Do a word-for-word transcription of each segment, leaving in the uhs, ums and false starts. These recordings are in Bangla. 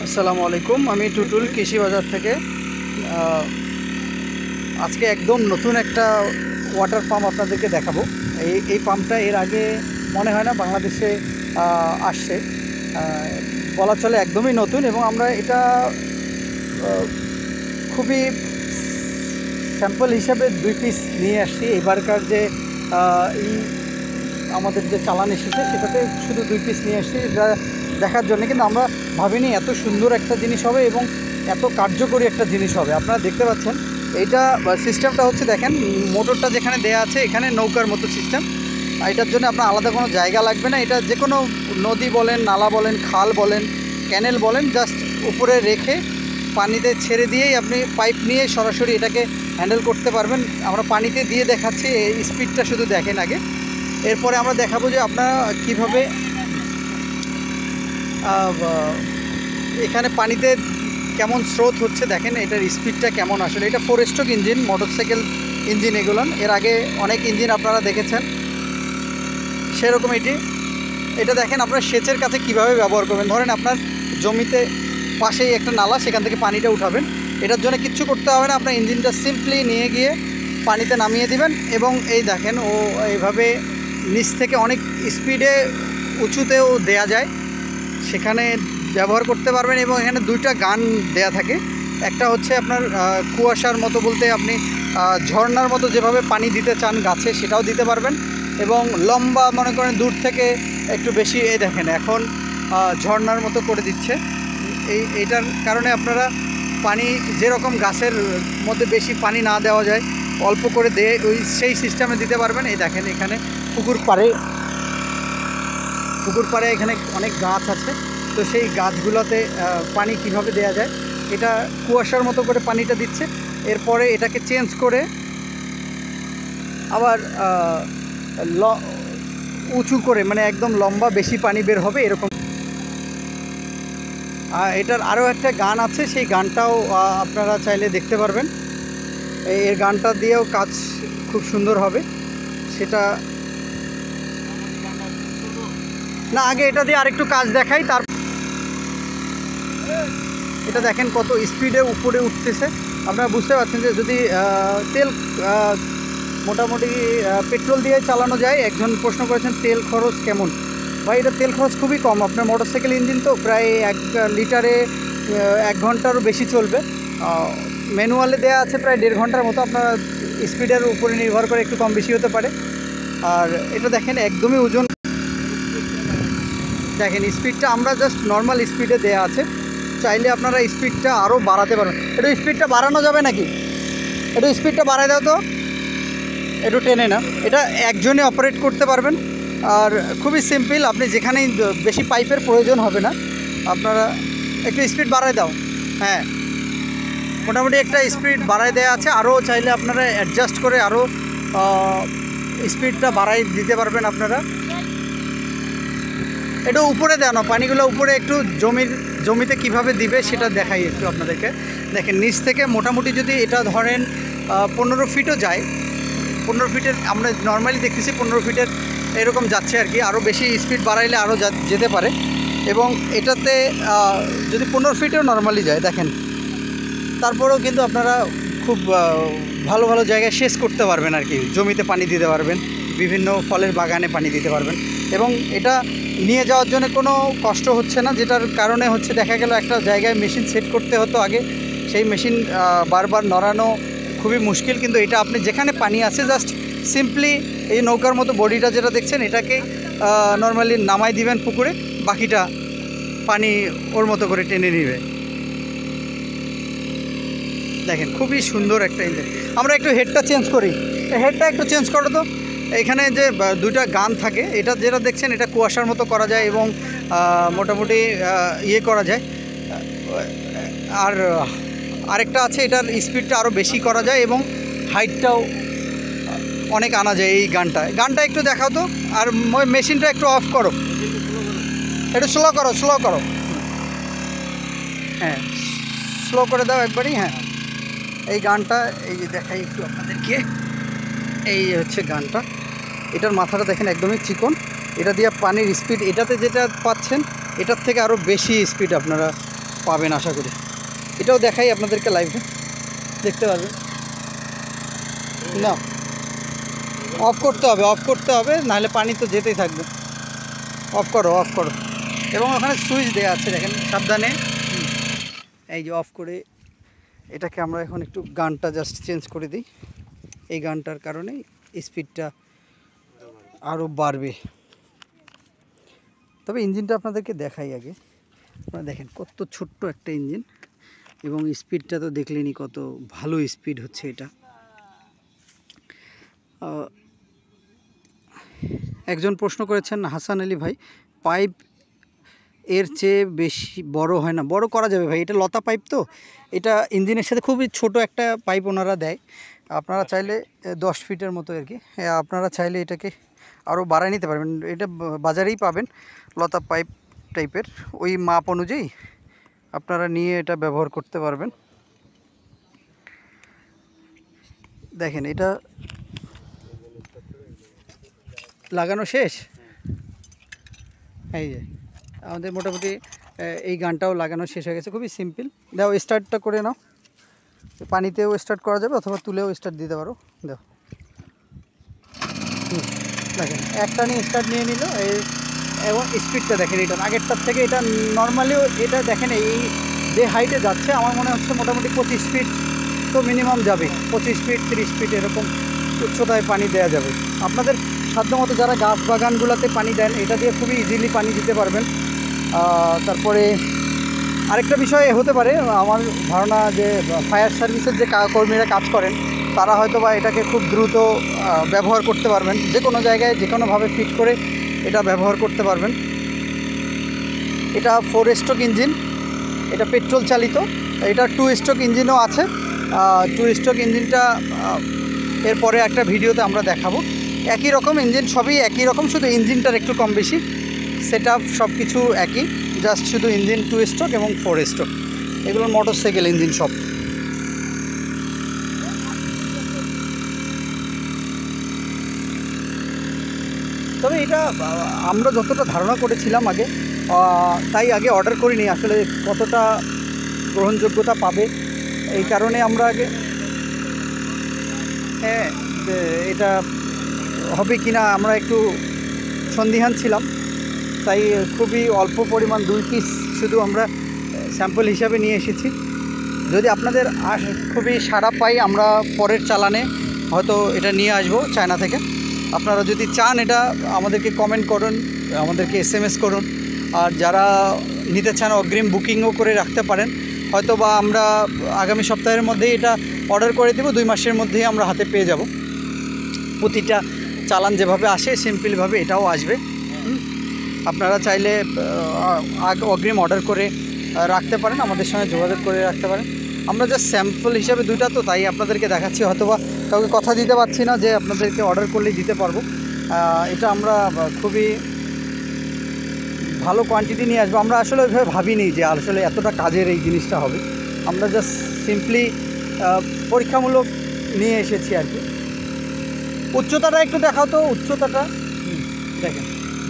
আসসালামু আলাইকুম। আমি টুটুল কৃষি বাজার থেকে। আহ, আজকে একদম নতুন একটা ওয়াটার পাম্প আপনাদেরকে দেখাবো। এই এই পাম্পটা এর আগে মনে হয় না বাংলাদেশে আহ, আসছে। আহ, বলা চলে একদমই নতুন, এবং আমরা এটা আহ, খুবই স্যাম্পল হিসাবে দুই পিস নিয়ে আসছি। এবারকার যে আহ, এই আমাদের যে চালান এসেছে সেটাতে শুধু দুই পিস নিয়ে আসছি এটা দেখার জন্য, কিন্তু আমরা ভাবিনি এত সুন্দর একটা জিনিস হবে এবং এত কার্যকরী একটা জিনিস হবে। আপনারা দেখতে পাচ্ছেন এইটা সিস্টেমটা হচ্ছে, দেখেন মোটরটা যেখানে দেয়া আছে এখানে নৌকার মতো সিস্টেম। এটার জন্য আপনার আলাদা কোনো জায়গা লাগবে না। এটা যে কোনো নদী বলেন, নালা বলেন, খাল বলেন, ক্যানেল বলেন, জাস্ট উপরে রেখে পানিতে ছেড়ে দিয়েই আপনি পাইপ নিয়ে সরাসরি এটাকে হ্যান্ডেল করতে পারবেন। আমরা পানিতে দিয়ে দেখাচ্ছি, এই স্পিডটা শুধু দেখেন আগে, এরপরে আমরা দেখাবো যে আপনারা কীভাবে এখানে পানিতে কেমন স্রোত হচ্ছে। দেখেন এটার স্পিডটা কেমন। আসলে এটা four stroke engine, motorcycle engine এগুলো। এর আগে অনেক ইঞ্জিন আপনারা দেখেছেন সেরকম এটি। এটা দেখেন আপনারা সেচের কাছে কিভাবে ব্যবহার করবেন। ধরেন আপনার জমিতে পাশেই একটা নালা, সেখান থেকে পানিটা উঠাবেন। এটার জন্য কিচ্ছু করতে হবে না, আপনার ইঞ্জিনটা সিম্পলি নিয়ে গিয়ে পানিতে নামিয়ে দিবেন, এবং এই দেখেন ও এইভাবে নিচ থেকে অনেক স্পিডে উঁচুতেও দেয়া যায়, সেখানে ব্যবহার করতে পারবেন। এবং এখানে দুইটা গান দেয়া থাকে। একটা হচ্ছে আপনার কুয়াশার মতো, বলতে আপনি ঝর্নার মতো যেভাবে পানি দিতে চান গাছে সেটাও দিতে পারবেন, এবং লম্বা মনে করেন দূর থেকে একটু বেশি, এই দেখেন এখন ঝর্নার মতো করে দিচ্ছে। এই এইটার কারণে আপনারা পানি যেরকম গাছের মধ্যে বেশি পানি না দেওয়া যায়, অল্প করে দিয়ে ওই সেই সিস্টেমে দিতে পারবেন। এই দেখেন এখানে পুকুর পাড়ে পুকুর পাড়ে এখানে অনেক গাছ আছে, তো সেই গাছগুলোতে পানি কিভাবে দেয়া যায়, এটা কুয়াশার মতো করে পানিটা দিচ্ছে। এরপরে এটাকে চেঞ্জ করে আবার ল উঁচু করে, মানে একদম লম্বা বেশি পানি বের হবে এরকম। এটার আরও একটা গান আছে, সেই গানটাও আপনারা চাইলে দেখতে পারবেন। এর গানটা দিয়েও কাজ খুব সুন্দর হবে। সেটা না, আগে এটা দিয়ে আরেকটু কাজ দেখাই। তার এটা দেখেন কত স্পিডে উপরে উঠতেছে। আপনারা বুঝতে পারছেন যে যদি তেল মোটামুটি পেট্রোল দিয়ে চালানো যায়। একজন প্রশ্ন করেছেন তেল খরচ কেমন। ভাই এটা তেল খরচ খুবই কম। আপনার মোটরসাইকেল ইঞ্জিন তো প্রায় এক লিটারে এক ঘন্টারও বেশি চলবে। ম্যানুয়ালে দেওয়া আছে প্রায় দেড় ঘন্টার মতো। আপনার স্পিডের উপরে নির্ভর করে একটু কম বেশি হতে পারে। আর এটা দেখেন একদমই ওজন, দেখেন স্পিডটা আমরা জাস্ট নর্মাল স্পিডে দেওয়া আছে। চাইলে আপনারা স্পিডটা আরও বাড়াতে পারেন। একটু স্পিডটা বাড়ানো যাবে নাকি? একটু স্পিডটা বাড়াই দাও তো, একটু টেনে না। এটা একজনে অপারেট করতে পারবেন, আর খুবই সিম্পল। আপনি যেখানেই বেশি পাইপের প্রয়োজন হবে না। আপনারা একটু স্পিড বাড়াই দাও। হ্যাঁ, মোটামুটি একটা স্পিড বাড়াই দেওয়া আছে। আরও চাইলে আপনারা অ্যাডজাস্ট করে আরও স্পিডটা বাড়াই দিতে পারবেন আপনারা। এটা উপরে দেওয়া না, পানিগুলো উপরে একটু জমির জমিতে কিভাবে দিবে সেটা দেখাই একটু আপনাদেরকে। দেখেন নিচ থেকে মোটামুটি যদি এটা ধরেন পনেরো ফিটও যায়, পনেরো ফিটের আমরা নর্মালি দেখতেছি পনেরো ফিটের এরকম যাচ্ছে আর কি। আরও বেশি স্পিড বাড়াইলে আরও যেতে পারে। এবং এটাতে যদি পনেরো ফিটেও নর্মালি যায় দেখেন, তারপরেও কিন্তু আপনারা খুব ভালো ভালো জায়গায় সেচ করতে পারবেন আর কি। জমিতে পানি দিতে পারবেন, বিভিন্ন ফলের বাগানে পানি দিতে পারবেন, এবং এটা নিয়ে যাওয়ার জন্য কোনো কষ্ট হচ্ছে না। যেটার কারণে হচ্ছে দেখা গেল একটা জায়গায় মেশিন সেট করতে হতো আগে, সেই মেশিন বারবার নড়ানো খুবই মুশকিল। কিন্তু এটা আপনি যেখানে পানি আছে জাস্ট সিম্পলি এই নৌকার মতো বডিটা যেটা দেখছেন এটাকে নর্মালি নামাই দিবেন পুকুরে, বাকিটা পানি ওর মতো করে টেনে নেবে। দেখেন খুবই সুন্দর একটা ইঞ্জিন। আমরা একটু হেডটা চেঞ্জ করি, হেডটা একটু চেঞ্জ করো তো। এখানে যে দুইটা গান থাকে, এটা যেটা দেখছেন এটা কুয়াশার মতো করা যায়, এবং মোটামুটি ইয়ে করা যায়। আর আরেকটা আছে, এটার স্পিডটা আরও বেশি করা যায় এবং হাইটটাও অনেক আনা যায় এই গানটা। গানটা একটু দেখাও তো, আর মেশিনটা একটু অফ করো, একটু স্লো করো, স্লো করো। হ্যাঁ, স্লো করে দাও একবারই। হ্যাঁ, এই গানটা এই যে দেখাই একটু আপনাদেরকে। এই হচ্ছে গানটা। এটার মাথাটা দেখেন একদমই চিকন। এটা দিয়ে পানির স্পিড এটাতে যেটা পাচ্ছেন এটার থেকে আরও বেশি স্পিড আপনারা পাবেন আশা করি। এটাও দেখাই আপনাদেরকে লাইভে, দেখতে পারবেন। না, অফ করতে হবে, অফ করতে হবে, নাহলে পানি তো যেতেই থাকবে। অফ করো, অফ করো। এবং ওখানে সুইচ দেওয়া আছে, দেখেন সাবধানে। এই যে অফ করে এটাকে আমরা এখন একটু গানটা জাস্ট চেঞ্জ করে দিই। এই গানটার কারণে স্পিডটা আরও বাড়বে। তবে ইঞ্জিনটা আপনাদেরকে দেখাই আগে। আপনারা দেখেন কত ছোট্ট একটা ইঞ্জিন, এবং স্পিডটা তো দেখলেনই কত ভালো স্পিড হচ্ছে এটা। একজন প্রশ্ন করেছেন হাসান আলী ভাই, পাইপ এর চেয়ে বেশি বড় হয় না? বড় করা যাবে ভাই, এটা লতা পাইপ, তো এটা ইঞ্জিনের সাথে খুবই ছোট একটা পাইপ ওনারা দেয়। আপনারা চাইলে দশ ফিটের মতো আর কি, আপনারা চাইলে এটাকে আরও বাড়ায় নিতে পারবেন। এটা বাজারেই পাবেন লতা পাইপ টাইপের, ওই মাপ অনুযায়ী আপনারা নিয়ে এটা ব্যবহার করতে পারবেন। দেখেন এটা লাগানো শেষ। এই যে আমাদের মোটামুটি এই গানটাও লাগানো শেষ হয়ে গেছে, খুবই সিম্পল। দাও স্টার্টটা করে নাও, পানিতেও স্টার্ট করা যাবে অথবা তুলেও স্টার্ট দিতে পারো। দাও, দেখেন একটা নিয়ে স্টার্ট নিয়ে নিল। এই এবং স্পিডটা দেখেন এটার আগেরটার থেকে এটা নর্মালিও এটা দেখেন এই যে হাইটে যাচ্ছে, আমার মনে হচ্ছে মোটামুটি পঁচিশ ফিট তো মিনিমাম যাবে, পঁচিশ ফিট তিরিশ ফিট এরকম উচ্চতায় পানি দেওয়া যাবে। আপনাদের সাধ্যমতো যারা গাছ বাগানগুলোতে পানি দেন, এটা দিয়ে খুবই ইজিলি পানি দিতে পারবেন। তারপরে আরেকটা বিষয় হতে পারে, আমার ধারণা যে ফায়ার সার্ভিসের যে কর্মীরা কাজ করেন তারা হয়তো বা এটাকে খুব দ্রুত ব্যবহার করতে পারবেন, যে কোনো জায়গায় যে কোনোভাবে ফিট করে এটা ব্যবহার করতে পারবেন। এটা ফোর স্ট্রোক ইঞ্জিন, এটা পেট্রোল চালিত। এটা টু স্ট্রোক ইঞ্জিনও আছে। টু স্ট্রোক ইঞ্জিনটা এরপরে একটা ভিডিওতে আমরা দেখাবো। একই রকম ইঞ্জিন, সবই একই রকম, শুধু ইঞ্জিনটার একটু কম বেশি। সেট আপ সব কিছু একই, জাস্ট শুধু ইঞ্জিন টু স্ট্রোক এবং ফোর স্ট্রোক, এগুলোর মোটরসাইকেল ইঞ্জিন সব। তবে এটা আমরা যতটা ধারণা করেছিলাম আগে, তাই আগে অর্ডার করিনি। আসলে কতটা গ্রহণযোগ্যতা পাবে এই কারণে আমরা আগে, হ্যাঁ এটা হবে কি না আমরা একটু সন্দিহান ছিলাম, তাই খুবই অল্প পরিমাণ দুই পিস শুধু আমরা স্যাম্পল হিসাবে নিয়ে এসেছি। যদি আপনাদের খুবই সাড়া পাই, আমরা পরের চালানে হয়তো এটা নিয়ে আসবো চায়না থেকে। আপনারা যদি চান এটা আমাদেরকে কমেন্ট করুন, আমাদেরকে এস এম এস করুন। আর যারা নিতে চান অগ্রিম বুকিংও করে রাখতে পারেন, হয়তো বা আমরা আগামী সপ্তাহের মধ্যেই এটা অর্ডার করে দেবো, দুই মাসের মধ্যেই আমরা হাতে পেয়ে যাব। প্রতিটা চালান যেভাবে আসে সিম্পলভাবে এটাও আসবে। আপনারা চাইলে অগ্রিম অর্ডার করে রাখতে পারেন, আমাদের সঙ্গে যোগাযোগ করে রাখতে পারেন। আমরা জাস্ট স্যাম্পল হিসাবে দুইটা তো, তাই আপনাদেরকে দেখাচ্ছি। হয়তোবা কাউকে কথা দিতে পারছি না যে আপনাদেরকে অর্ডার করলেই দিতে পারবো। এটা আমরা খুবই ভালো কোয়ান্টিটি নিয়ে আসবো। আমরা আসলে ওইভাবে ভাবিনি যে আসলে এতটা কাজের এই জিনিসটা হবে। আমরা জাস্ট সিম্পলি পরীক্ষামূলক নিয়ে এসেছি আর কি। উচ্চতাটা একটু দেখাও তো, উচ্চতাটা দেখেন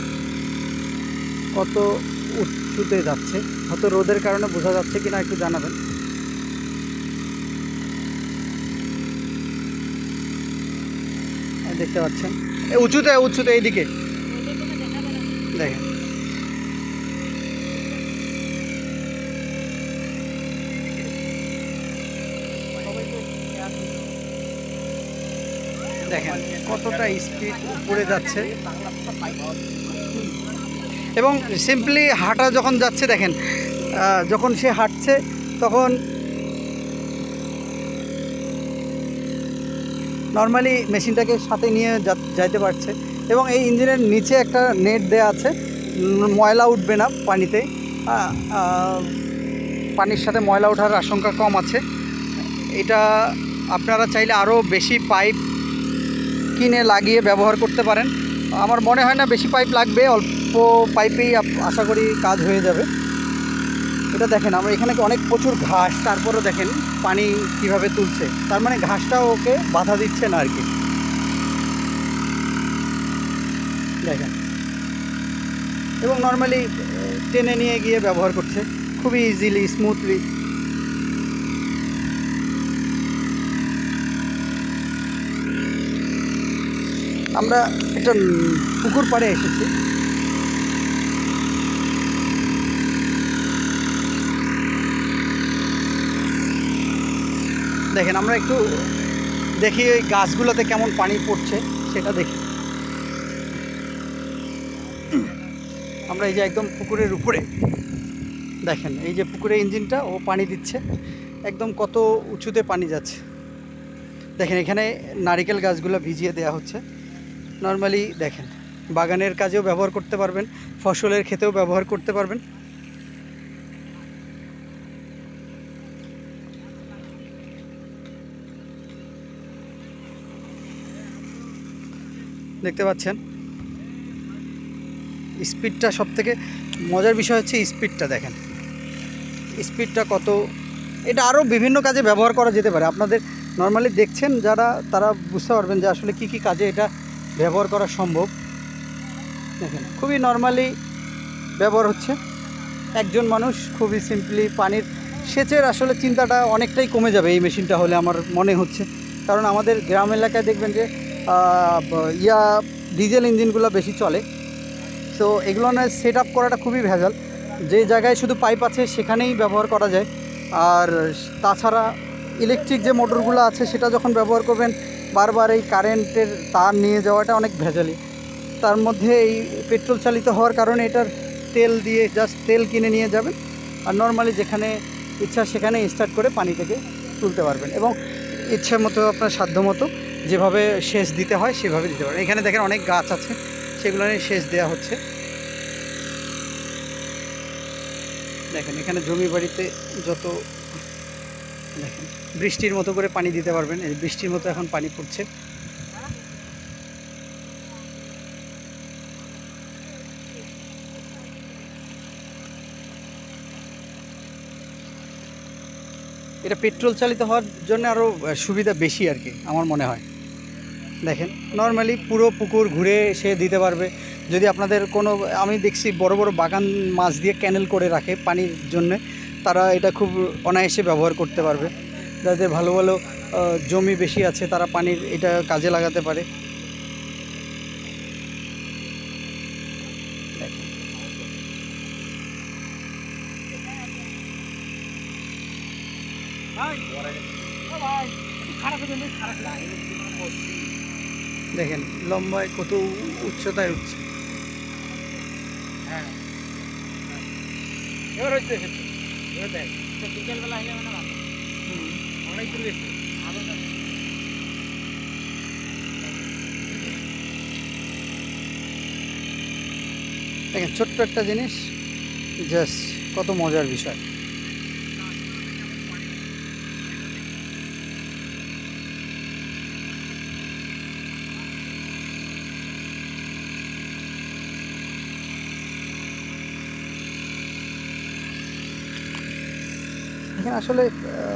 কত উঁচুতে যাচ্ছে। হয়তো রোদের কারণে বোঝা যাচ্ছে কিনা একটু জানাবেন। দেখতে পাচ্ছেন উঁচুতে উঁচুতে এইদিকে দেখেন। দেখেন কতটা স্পিড উপরে যাচ্ছে, এবং সিম্পলি হাঁটা যখন যাচ্ছে দেখেন, যখন সে হাঁটছে তখন নর্মালি মেশিনটাকে সাথে নিয়ে যাইতে পারছে। এবং এই ইঞ্জিনের নিচে একটা নেট দেওয়া আছে, ময়লা উঠবে না পানিতে, পানির সাথে ময়লা ওঠার আশঙ্কা কম আছে। এটা আপনারা চাইলে আরও বেশি পাইপ কিনে লাগিয়ে ব্যবহার করতে পারেন। আমার মনে হয় না বেশি পাইপ লাগবে, অল্প পাইপেই আশা করি কাজ হয়ে যাবে। এটা দেখেন আমরা এখানে অনেক প্রচুর ঘাস, তারপরও দেখেন পানি কিভাবে তুলছে, তার মানে ঘাসটাও ওকে বাধা দিচ্ছে না আর কি। দেখেন, এবং নর্মালি টেনে নিয়ে গিয়ে ব্যবহার করছে, খুবই ইজিলি স্মুথলি। আমরা একটা পুকুর পাড়ে এসেছি। দেখেন আমরা একটু দেখি ওই গাছগুলোতে কেমন পানি পড়ছে সেটা দেখি। আমরা এই যে একদম পুকুরের উপরে দেখেন, এই যে পুকুরে ইঞ্জিনটা ও পানি দিচ্ছে, একদম কত উঁচুতে পানি যাচ্ছে। দেখেন এখানে নারিকেল গাছগুলো ভিজিয়ে দেওয়া হচ্ছে। নর্মালি দেখেন বাগানের কাজেও ব্যবহার করতে পারবেন, ফসলের ক্ষেতেও ব্যবহার করতে পারবেন। দেখতে পাচ্ছেন স্পিডটা, সব থেকে মজার বিষয় হচ্ছে স্পিডটা। দেখেন স্পিডটা কত, এটা আরও বিভিন্ন কাজে ব্যবহার করা যেতে পারে। আপনাদের নর্মালি দেখছেন যারা, তারা বুঝতে পারবেন যে আসলে কি কি কাজে এটা ব্যবহার করা সম্ভব। দেখেন খুবই নর্মালি ব্যবহার হচ্ছে। একজন মানুষ খুবই সিম্পলি পানির সেচের আসলে চিন্তাটা অনেকটাই কমে যাবে এই মেশিনটা হলে আমার মনে হচ্ছে। কারণ আমাদের গ্রাম এলাকায় দেখবেন যে ইয়া ডিজেল ইঞ্জিনগুলো বেশি চলে, তো এগুলো সেট আপ করাটা খুবই ভেজাল। যে জায়গায় শুধু পাইপ আছে সেখানেই ব্যবহার করা যায়। আর তাছাড়া ইলেকট্রিক যে মোটরগুলো আছে সেটা যখন ব্যবহার করবেন, বারবার এই কারেন্টের তার নিয়ে যাওয়াটা অনেক ভেজালি। তার মধ্যে এই পেট্রোল চালিত হওয়ার কারণে এটার তেল দিয়ে জাস্ট তেল কিনে নিয়ে যাবেন, আর নর্মালি যেখানে ইচ্ছা সেখানে স্টার্ট করে পানি থেকে তুলতে পারবেন, এবং ইচ্ছে মতো আপনার সাধ্য মতো যেভাবে সেচ দিতে হয় সেভাবে দিতে পারবেন। এখানে দেখেন অনেক গাছ আছে, সেগুলো নিয়ে সেচ দেওয়া হচ্ছে। দেখেন এখানে জমি বাড়িতে যত, দেখেন বৃষ্টির মতো করে পানি দিতে পারবেন। এই বৃষ্টির মতো এখন পানি পড়ছে। এটা পেট্রোল চালিত হওয়ার জন্য আরও সুবিধা বেশি আর কি আমার মনে হয়। দেখেন নর্মালি পুরো পুকুর ঘুরে সে দিতে পারবে। যদি আপনাদের কোনো, আমি দেখছি বড় বড় বাগান মাছ দিয়ে ক্যানেল করে রাখে পানির জন্যে, তারা এটা খুব অনায়াসে ব্যবহার করতে পারবে। যাদের ভালো ভালো জমি বেশি আছে তারা পানির এটা কাজে লাগাতে পারে। দেখেন লম্বায় কত উচ্চতায় উঠছে। হ্যাঁ এবার হচ্ছে বিকেলবেলা আসলে মানে ভালো অনেক দূর গেছে। দেখেন ছোট্ট একটা জিনিস, জাস্ট কত মজার বিষয়। এখানে আসলে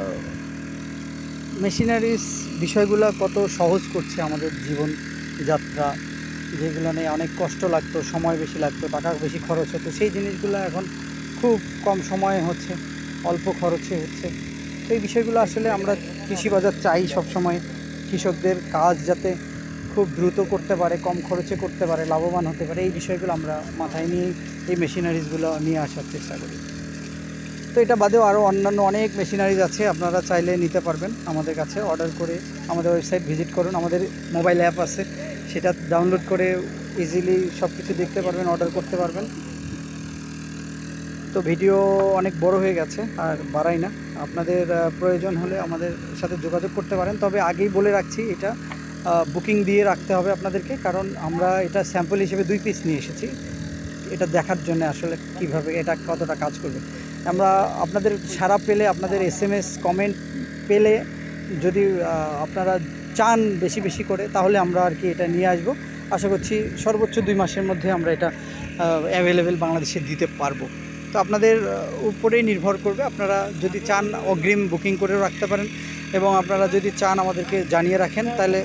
মেশিনারিজ বিষয়গুলো কত সহজ করছে আমাদের জীবন যাত্রা, যেগুলো নিয়ে অনেক কষ্ট লাগতো, সময় বেশি লাগতো, টাকা বেশি খরচ হতো, সেই জিনিসগুলো এখন খুব কম সময়ে হচ্ছে, অল্প খরচে হচ্ছে। এই বিষয়গুলো আসলে আমরা কৃষি বাজার চাই সবসময়, কৃষকদের কাজ যাতে খুব দ্রুত করতে পারে, কম খরচে করতে পারে, লাভবান হতে পারে, এই বিষয়গুলো আমরা মাথায় নিয়ে এই মেশিনারিজগুলো নিয়ে আসার চেষ্টা করি। তো এটা বাদেও আরও অন্যান্য অনেক মেশিনারিজ আছে, আপনারা চাইলে নিতে পারবেন আমাদের কাছে অর্ডার করে। আমাদের ওয়েবসাইট ভিজিট করুন, আমাদের মোবাইল অ্যাপ আছে, সেটা ডাউনলোড করে ইজিলি সব কিছু দেখতে পারবেন, অর্ডার করতে পারবেন। তো ভিডিও অনেক বড় হয়ে গেছে, আর বাড়াই না। আপনাদের প্রয়োজন হলে আমাদের সাথে যোগাযোগ করতে পারেন, তবে আগেই বলে রাখছি এটা বুকিং দিয়ে রাখতে হবে আপনাদেরকে, কারণ আমরা এটা স্যাম্পল হিসেবে দুই পিস নিয়ে এসেছি এটা দেখার জন্য আসলে কিভাবে এটা কতটা কাজ করবে। আমরা আপনাদের সাড়া পেলে, আপনাদের এস এম এস কমেন্ট পেলে, যদি আপনারা চান বেশি বেশি করে, তাহলে আমরা আর কি এটা নিয়ে আসবো। আশা করছি সর্বোচ্চ দুই মাসের মধ্যে আমরা এটা অ্যাভেলেবেল বাংলাদেশে দিতে পারবো। তো আপনাদের উপরেই নির্ভর করবে, আপনারা যদি চান অগ্রিম বুকিং করেও রাখতে পারেন, এবং আপনারা যদি চান আমাদেরকে জানিয়ে রাখেন, তাহলে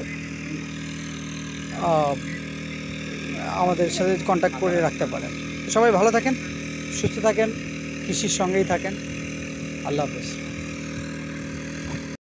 আমাদের সাথে কন্ট্যাক্ট করে রাখতে পারেন। সবাই ভালো থাকেন, সুস্থ থাকেন, কৃষির সঙ্গেই থাকেন। আল্লাহ হাফেজ।